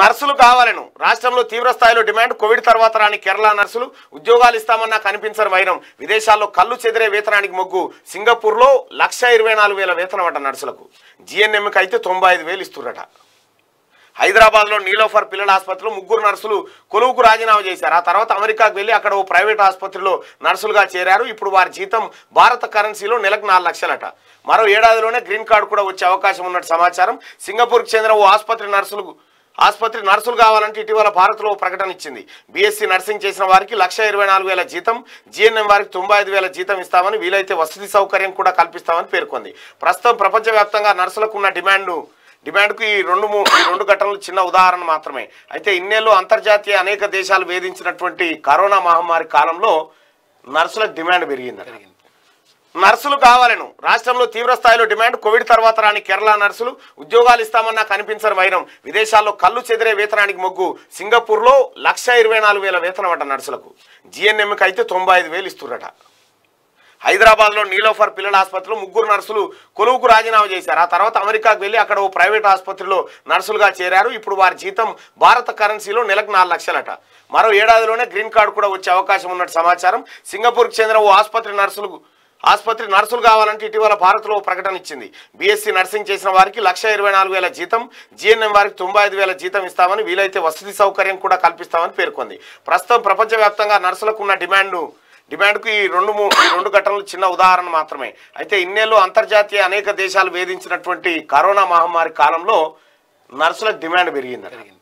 నర్సులు కావాలను రాష్ట్రంలో తీవ్ర స్థాయిలో డిమాండ్ కోవిడ్ తర్వాత రాని కేరళ నర్సులు ఉద్యోగాలు ఇస్తామన్నా కనిపించరు వైరం విదేశాల్లో కళ్ళు చెదిరే వేతనానికి మొగ్గు సింగపూర్లో 1,24,000 వేతనం అట నర్సులకు జిఎన్ఎంకి అయితే 95,000 ఇస్తురట హైదరాబాద్లో నీలోఫర్ పిల్లల ఆసుపత్రిలో 3 నర్సులు కొలువుకు రాజీనామా చేశారు ఆ తర్వాత అమెరికాకు వెళ్ళి అక్కడ ఓ ప్రైవేట్ ఆసుపత్రిలో నర్సులుగా చేరారు ఇప్పుడు వారి జీతం భారత కరెన్సీలో నెలకు 4 లక్షలట మరో ఏడాదిలోనే గ్రీన్ కార్డు కూడా వచ్చే అవకాశం ఉన్నట్టు సమాచారం సింగపూర్కి చెందిన ఓ ఆసుపత్రి నర్సులు కావాలంటే ఇటీవల భారత్లో ప్రకటన ఇచ్చింది బీఎస్సీ నర్సింగ్ చేసిన వారికి 1,24,000 జీతం జీఎన్ఎం వారికి 95,000 జీతం ఇస్తామని వీలైతే వసతి సౌకర్యం కూడా కల్పిస్తామని పేర్కొంది ప్రస్తుతం ప్రపంచవ్యాప్తంగా నర్సులకు ఉన్న డిమాండ్కు ఈ రెండు ఘటనలు చిన్న ఉదాహరణ మాత్రమే అయితే ఇన్నేళ్ళు అంతర్జాతీయ అనేక దేశాలు వేధించినటువంటి కరోనా మహమ్మారి కాలంలో నర్సులకు డిమాండ్ పెరిగింది నర్సులు కావాలను రాష్ట్రంలో తీవ్ర స్థాయిలో డిమాండ్ కోవిడ్ తర్వాత రాని కేరళ నర్సులు ఉద్యోగాలు ఇస్తామన్నా కనిపించరు వైరం విదేశాల్లో కళ్ళు చెదిరే వేతనానికి మొగ్గు సింగపూర్లో 1,24,000 వేతనం అట నర్సులకు జిఎన్ఎంకి అయితే 95,000 ఇస్తురట హైదరాబాద్లో నీలోఫర్ పిల్లల ఆసుపత్రిలో 3 నర్సులు కొలువుకు రాజీనామా చేశారు ఆ తర్వాత అమెరికాకు వెళ్ళి అక్కడ ఓ ప్రైవేట్ ఆసుపత్రిలో నర్సులుగా చేరారు ఇప్పుడు వారి జీతం భారత కరెన్సీలో నెలకు 4 లక్షలట మరో ఏడాదిలోనే గ్రీన్ కార్డు కూడా వచ్చే అవకాశం ఉన్నట్టు సమాచారం సింగపూర్కి చెందిన ఓ ఆసుపత్రి నర్సులు కావాలంటే ఇటీవల భారత్లో ప్రకటన ఇచ్చింది బీఎస్సీ నర్సింగ్ చేసిన వారికి 1,24,000 జీతం జీఎన్ఎం వారికి 95,000 జీతం ఇస్తామని వీలైతే వసతి సౌకర్యం కూడా కల్పిస్తామని పేర్కొంది ప్రస్తుతం ప్రపంచవ్యాప్తంగా నర్సులకు ఉన్న డిమాండ్కు ఈ రెండు ఘటనలు చిన్న ఉదాహరణ మాత్రమే అయితే ఇన్నేళ్ళు అంతర్జాతీయ అనేక దేశాలు వేధించినటువంటి కరోనా మహమ్మారి కాలంలో నర్సులకు డిమాండ్ పెరిగింది